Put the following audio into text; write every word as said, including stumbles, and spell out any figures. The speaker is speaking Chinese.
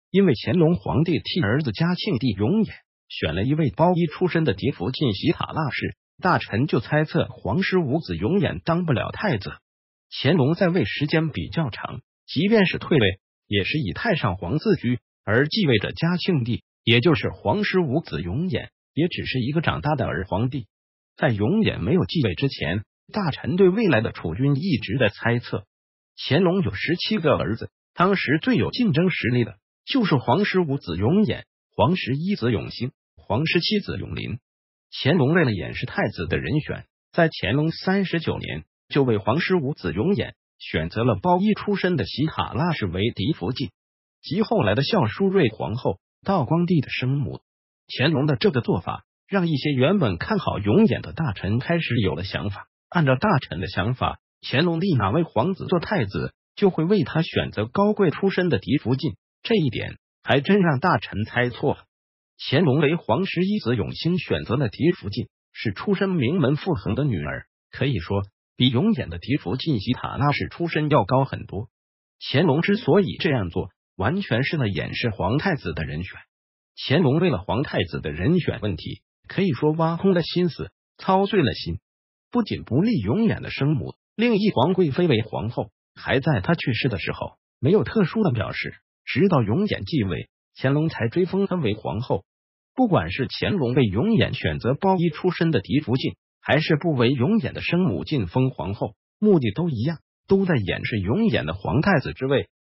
因为乾隆皇帝替儿子嘉庆帝永琰选了一位包衣出身的嫡福晋喜塔腊氏，大臣就猜测皇室五子永琰当不了太子。乾隆在位时间比较长，即便是退位，也是以太上皇自居，而继位者嘉庆帝，也就是皇室五子永琰，也只是一个长大的儿皇帝。在永琰没有继位之前，大臣对未来的储君一直在猜测。乾隆有十七个儿子，当时最有竞争实力的就是皇十五子永琰、皇十一子永兴、皇十七子永璘。乾隆为了掩饰太子的人选，在乾隆三十九年就为皇十五子永琰选择了包衣出身的喜塔腊氏为嫡福晋，及后来的孝淑瑞皇后，道光帝的生母。乾隆的这个做法让一些原本看好永琰的大臣开始有了想法。按照大臣的想法，乾隆立哪位皇子做太子，就会为他选择高贵出身的嫡福晋，这一点还真让大臣猜错了。乾隆为皇十一子永兴选择了嫡福晋，是出身名门傅恒的女儿，可以说比永琰的嫡福晋喜塔腊氏出身要高很多。乾隆之所以这样做，完全是为了掩饰皇太子的人选。乾隆为了皇太子的人选问题，可以说挖空了心思，操碎了心。不仅不立永琰的生母另一皇贵妃为皇后，还在他去世的时候没有特殊的表示，直到永琰继位，乾隆才追封她为皇后。不管是乾隆为永琰选择包衣出身的嫡福晋，还是不为永琰的生母晋封皇后，目的都一样，都在掩饰永琰的皇太子之位